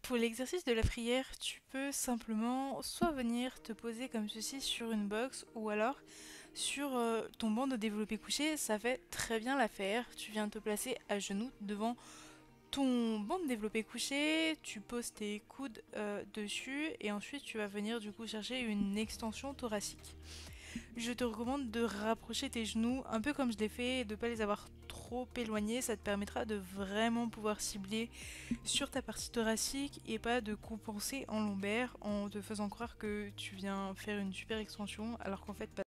Pour l'exercice de la prière, tu peux simplement soit venir te poser comme ceci sur une box ou alors sur ton banc de développé couché, ça fait très bien l'affaire. Tu viens te placer à genoux devant ton banc de développé couché, tu poses tes coudes dessus et ensuite tu vas venir du coup chercher une extension thoracique. Je te recommande de rapprocher tes genoux un peu comme je l'ai fait et de ne pas les avoir trop éloignés. Ça te permettra de vraiment pouvoir cibler sur ta partie thoracique et pas de compenser en lombaire en te faisant croire que tu viens faire une super extension alors qu'en fait pas.